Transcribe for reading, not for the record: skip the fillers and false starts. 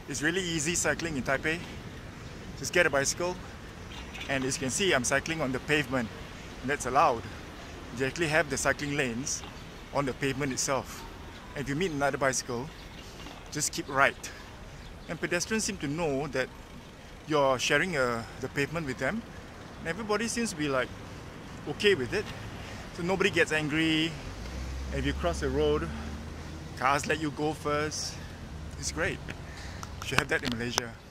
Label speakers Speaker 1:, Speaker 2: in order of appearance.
Speaker 1: It's really easy cycling in Taipei. Just get a bicycle, and as you can see, I'm cycling on the pavement, and that's allowed. You actually have the cycling lanes on the pavement itself. And if you meet another bicycle, just keep right. And pedestrians seem to know that you're sharing the pavement with them, and everybody seems to be like okay with it. So nobody gets angry. And if you cross the road, cars let you go first. It's great. You should have that in Malaysia.